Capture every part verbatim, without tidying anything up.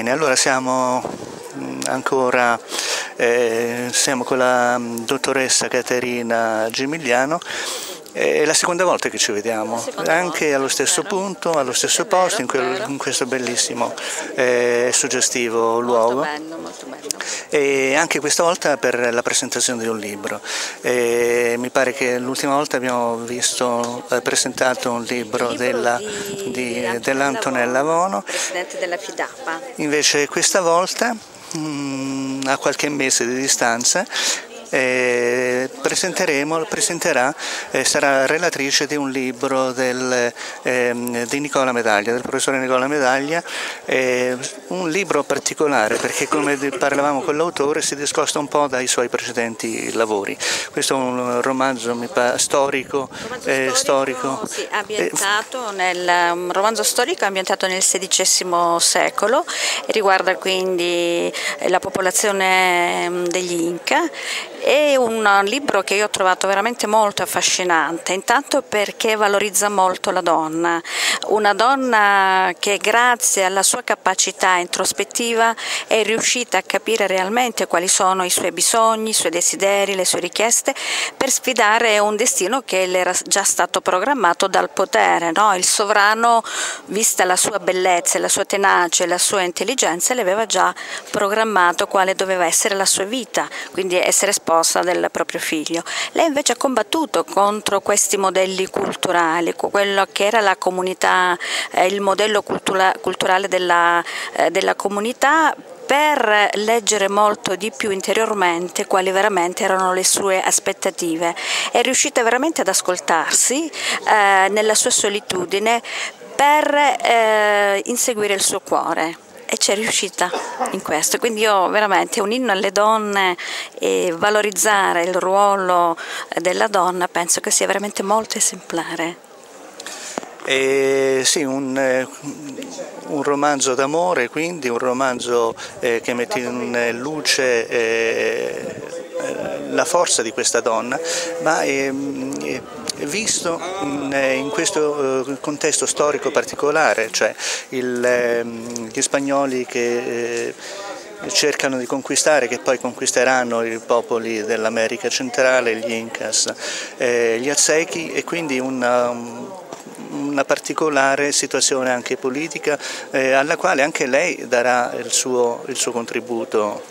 Bene, allora siamo ancora eh, siamo con la dottoressa Caterina Gimigliano. È la seconda volta che ci vediamo, anche volta, allo stesso vero? punto, allo stesso È posto, vero, in, quel, vero. in questo bellissimo e eh, suggestivo luogo. Molto bello, molto bello. E anche questa volta per la presentazione di un libro. E mi pare che l'ultima volta abbiamo visto eh, presentato un libro, libro della, di, di, di dell'Antonella Vono. presidente della FIDAPA. Invece questa volta, mh, a qualche mese di distanza, Eh, presenteremo, presenterà, eh, sarà relatrice di un libro del, eh, di Nicola Medaglia, del professore Nicola Medaglia, eh, un libro particolare perché, come parlavamo con l'autore, si discosta un po' dai suoi precedenti lavori. Questo è un romanzo mi pare, storico, romanzo eh, storico, storico sì, ambientato nel, un romanzo storico ambientato nel sedicesimo secolo, riguarda quindi la popolazione degli Inca. È un libro che io ho trovato veramente molto affascinante, intanto perché valorizza molto la donna, una donna che grazie alla sua capacità introspettiva è riuscita a capire realmente quali sono i suoi bisogni, i suoi desideri, le sue richieste, per sfidare un destino che le era già stato programmato dal potere, no? Il sovrano, vista la sua bellezza, la sua tenacia e la sua intelligenza, le aveva già programmato quale doveva essere la sua vita, quindi essere sposa del proprio figlio. Lei invece ha combattuto contro questi modelli culturali, quello che era la comunità, eh, il modello cultura, culturale della, eh, della comunità, per leggere molto di più interiormente quali veramente erano le sue aspettative. È riuscita veramente ad ascoltarsi eh, nella sua solitudine per eh, inseguire il suo cuore. E c'è riuscita in questo, quindi io veramente un inno alle donne e valorizzare il ruolo della donna penso che sia veramente molto esemplare. Eh, sì, un, eh, un romanzo d'amore, quindi un romanzo eh, che mette in luce eh, la forza di questa donna, ma eh, visto in, in questo eh, contesto storico particolare, cioè il, eh, gli spagnoli che eh, cercano di conquistare, che poi conquisteranno i popoli dell'America centrale, gli Incas, eh, gli Aztechi, e quindi una, una particolare situazione anche politica eh, alla quale anche lei darà il suo, il suo contributo.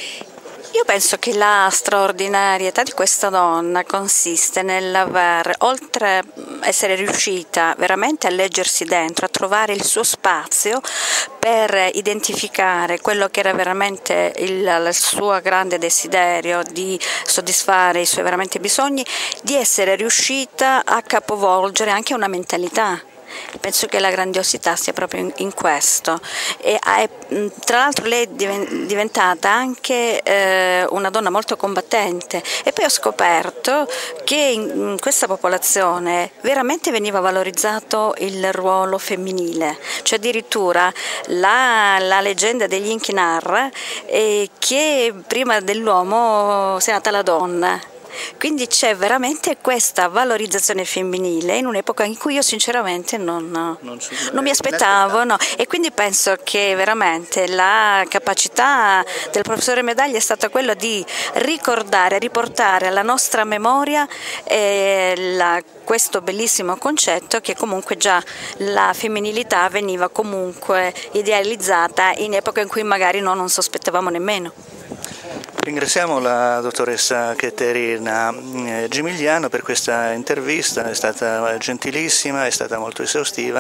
Io penso che la straordinarietà di questa donna consiste nell'aver, oltre a essere riuscita veramente a leggersi dentro, a trovare il suo spazio per identificare quello che era veramente il, il suo grande desiderio di soddisfare i suoi veramente bisogni, di essere riuscita a capovolgere anche una mentalità. Penso che la grandiosità sia proprio in, in questo, e è, tra l'altro lei è diventata anche eh, una donna molto combattente, e poi ho scoperto che in, in questa popolazione veramente veniva valorizzato il ruolo femminile, cioè addirittura la, la leggenda degli Inchi narra eh, che prima dell'uomo sia nata la donna. Quindi c'è veramente questa valorizzazione femminile in un'epoca in cui io sinceramente non, non, non mi aspettavo, no. E quindi penso che veramente la capacità del professore Medaglia è stata quella di ricordare, riportare alla nostra memoria eh, la, questo bellissimo concetto che comunque già la femminilità veniva comunque idealizzata in epoca in cui magari noi non sospettavamo nemmeno. Ringraziamo la dottoressa Caterina Gimigliano per questa intervista, è stata gentilissima, è stata molto esaustiva,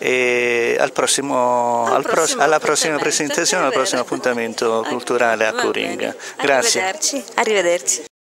e al prossimo, al prossimo alla prossima presentazione, al prossimo appuntamento culturale a Coringa. Grazie. Arrivederci. Arrivederci.